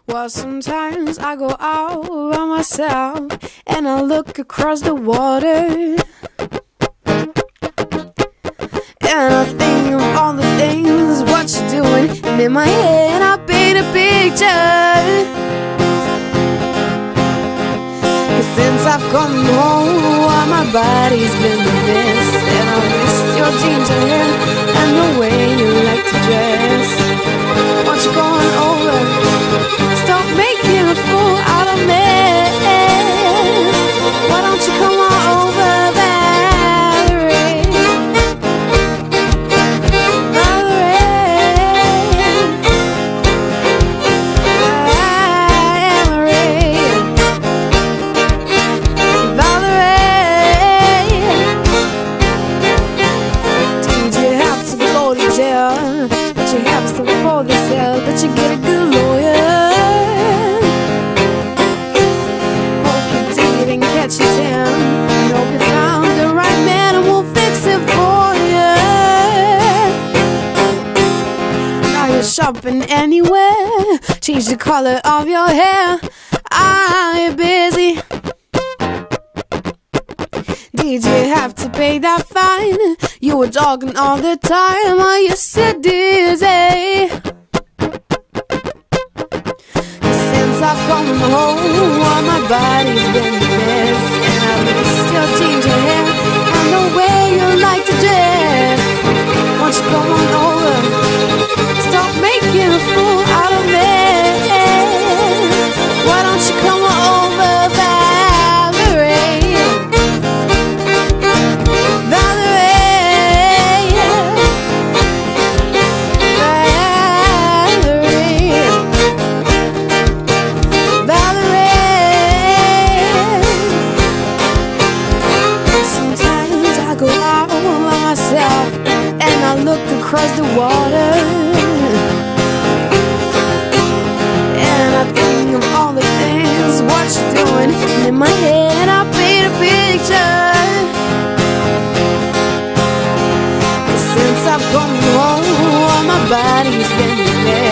Well, sometimes I go out by myself and I look across the water, and I think of all the things what you're doing, and in my head I paint a picture. 'Cause since I've come home, my body's been a mess, and I miss your ginger hair and the way you like to dress. Won't you come on over? Stop making a fool out of me. Why don't you come on over, Valerie? Did you have to go to jail? But you have to for the sale, but you get a good lawyer. Hope you didn't catch your tan. Hope you found the right man and we'll fix it for you. Now you're shopping anywhere. Change the color of your hair. Are you busy? Did you have to pay that fine? You were talking all the time. Are you so dizzy? Since I've come home, my body's been a mess, and I miss your ginger hair and the way you like to dress. Won't you come on over? Stop making a fool out of me. Why don't you come on over, Valerie? And I look across the water, and I think of all the things what you're doing, and in my head I paint a picture. 'Cause since I've come home, my body's been a mess.